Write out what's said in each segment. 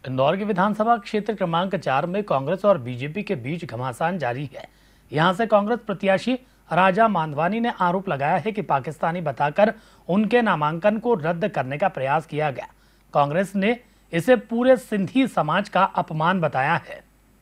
इंदौर के विधानसभा क्षेत्र क्रमांक 4 में कांग्रेस और बीजेपी के बीच घमासान जारी है। यहां से कांग्रेस प्रत्याशी राजा मांधवानी ने आरोप लगाया है कि पाकिस्तानी बताकर उनके नामांकन को रद्द करने का प्रयास किया गया। कांग्रेस ने इसे पूरे सिंधी समाज का अपमान बताया है।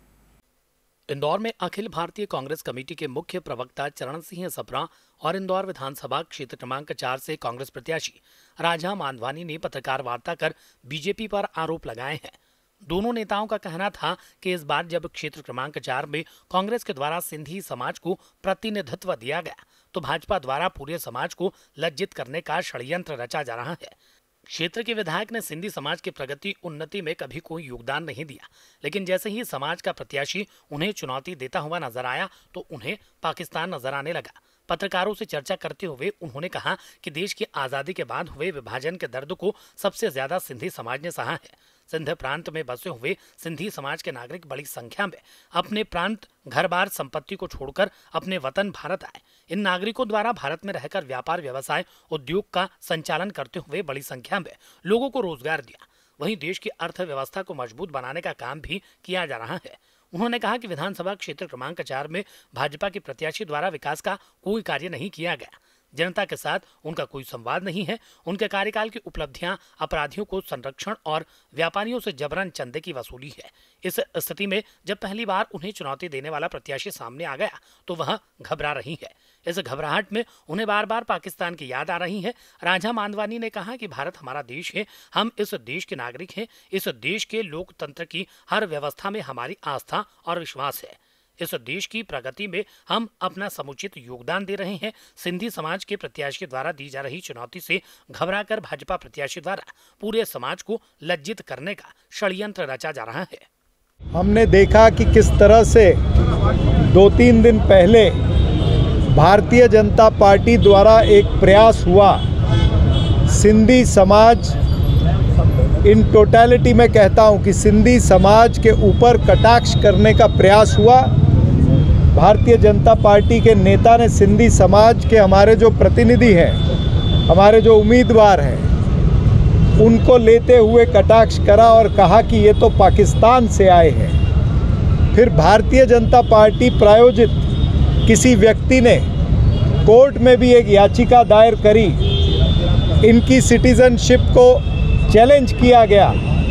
इंदौर में अखिल भारतीय कांग्रेस कमेटी के मुख्य प्रवक्ता चरण सिंह सप्रा और इंदौर विधानसभा क्षेत्र क्रमांक 4 से कांग्रेस प्रत्याशी राजा मांधवानी ने पत्रकार वार्ता कर बीजेपी पर आरोप लगाए हैं। दोनों नेताओं का कहना था कि इस बार जब क्षेत्र क्रमांक 4 में कांग्रेस के द्वारा सिंधी समाज को प्रतिनिधित्व दिया गया तो भाजपा द्वारा पूरे समाज को लज्जित करने का षड्यंत्र रचा जा रहा है। क्षेत्र के विधायक ने सिंधी समाज की प्रगति उन्नति में कभी कोई योगदान नहीं दिया, लेकिन जैसे ही समाज का प्रत्याशी उन्हें चुनौती देता हुआ नजर आया तो उन्हें पाकिस्तान नजर आने लगा। पत्रकारों से चर्चा करते हुए उन्होंने कहा कि देश की आजादी के बाद हुए विभाजन के दर्द को सबसे ज्यादा सिंधी समाज ने सहा है। सिंध प्रांत में बसे हुए सिंधी समाज के नागरिक बड़ी संख्या में अपने प्रांत, घर बार, संपत्ति को छोड़कर अपने वतन भारत आए। इन नागरिकों द्वारा भारत में रहकर व्यापार, व्यवसाय, उद्योग का संचालन करते हुए बड़ी संख्या में लोगों को रोजगार दिया। वहीं देश की अर्थव्यवस्था को मजबूत बनाने का काम भी किया जा रहा है। उन्होंने कहा कि विधानसभा क्षेत्र क्रमांक 4 में भाजपा के प्रत्याशी द्वारा विकास का कोई कार्य नहीं किया गया। जनता के साथ उनका कोई संवाद नहीं है। उनके कार्यकाल की उपलब्धियां अपराधियों को संरक्षण और व्यापारियों से जबरन चंदे की वसूली है। इस स्थिति में जब पहली बार उन्हें चुनौती देने वाला प्रत्याशी सामने आ गया तो वह घबरा रही है। इस घबराहट में उन्हें बार बार पाकिस्तान की याद आ रही है। राजा मांधवानी ने कहा कि भारत हमारा देश है, हम इस देश के नागरिक हैं। इस देश के लोकतंत्र की हर व्यवस्था में हमारी आस्था और विश्वास है। इस देश की प्रगति में हम अपना समुचित योगदान दे रहे हैं। सिंधी समाज के प्रत्याशी द्वारा दी जा रही चुनौती से घबराकर भाजपा प्रत्याशी द्वारा पूरे समाज को लज्जित करने का षड्यंत्र रचा जा रहा है। हमने देखा कि किस तरह से 2-3 दिन पहले भारतीय जनता पार्टी द्वारा एक प्रयास हुआ, सिंधी समाज, इन टोटलिटी में कहता हूं कि सिंधी समाज के ऊपर कटाक्ष करने का प्रयास हुआ। भारतीय जनता पार्टी के नेता ने सिंधी समाज के हमारे जो प्रतिनिधि हैं, हमारे जो उम्मीदवार हैं, उनको लेते हुए कटाक्ष करा और कहा कि ये तो पाकिस्तान से आए हैं। फिर भारतीय जनता पार्टी प्रायोजित किसी व्यक्ति ने कोर्ट में भी एक याचिका दायर करी, इनकी सिटीजनशिप को चैलेंज किया गया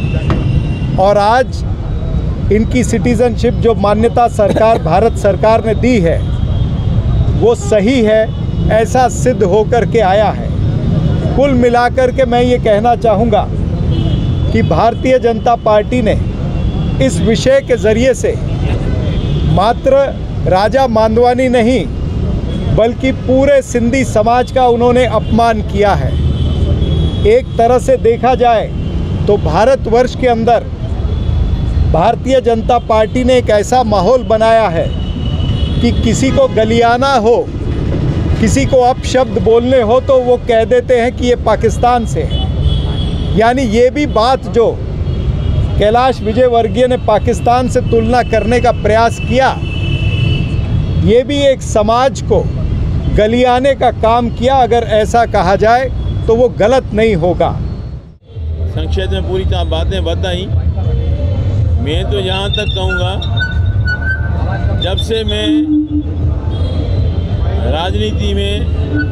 और आज इनकी सिटीजनशिप जो मान्यता सरकार, भारत सरकार ने दी है, वो सही है, ऐसा सिद्ध होकर के आया है। कुल मिलाकर के मैं ये कहना चाहूँगा कि भारतीय जनता पार्टी ने इस विषय के ज़रिए से मात्र राजा मांधवानी नहीं बल्कि पूरे सिंधी समाज का उन्होंने अपमान किया है। एक तरह से देखा जाए तो भारतवर्ष के अंदर भारतीय जनता पार्टी ने एक ऐसा माहौल बनाया है कि किसी को गलियाना हो, किसी को अपशब्द बोलने हो तो वो कह देते हैं कि ये पाकिस्तान से है। यानी ये भी बात जो कैलाश विजयवर्गीय ने पाकिस्तान से तुलना करने का प्रयास किया, ये भी एक समाज को गलियाने का काम किया। अगर ऐसा कहा जाए तो वो गलत नहीं होगा। संक्षेप में पूरी बातें बताई। मैं तो यहाँ तक कहूँगा, जब से मैं राजनीति में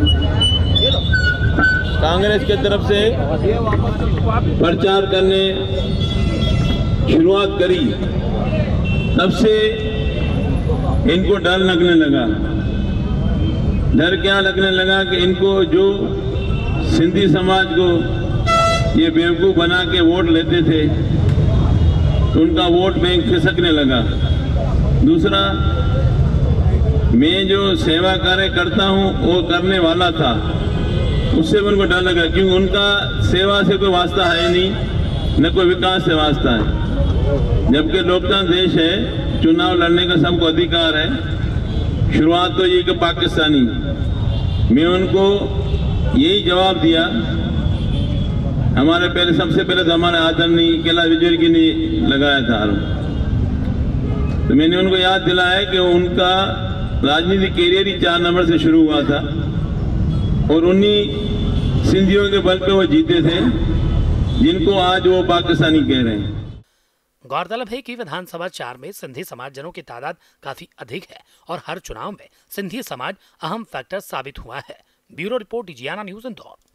कांग्रेस के तरफ से प्रचार करने शुरुआत करी, तब से इनको डर लगने लगा। डर क्या लगने लगा कि इनको जो सिंधी समाज को ये बेवकूफ़ बना के वोट लेते थे तो उनका वोट बैंक खिसकने लगा। दूसरा, मैं जो सेवा कार्य करता हूँ वो करने वाला था, उससे उनको डर लगा क्योंकि उनका सेवा से कोई वास्ता है नहीं, न कोई विकास से वास्ता है। जबकि लोकतंत्र देश है, चुनाव लड़ने का सबको अधिकार है। शुरुआत तो ये कि पाकिस्तानी, मैं उनको यही जवाब दिया। हमारे पहले सबसे पहले तो हमारे आदरणीय कैलाश विजयवर्गीय ने लगाया था आरोप, तो मैंने उनको याद दिलाया कि उनका राजनीतिक कैरियर ही 4 नंबर से शुरू हुआ था और उन्हीं सिंधियों के बल पे वो जीते थे जिनको आज वो पाकिस्तानी कह रहे हैं। गौरतलब है कि विधानसभा 4 में सिंधी समाजजनों की तादाद काफी अधिक है और हर चुनाव में सिंधी समाज अहम फैक्टर साबित हुआ है। Bureau report, Jiyana news, Indore.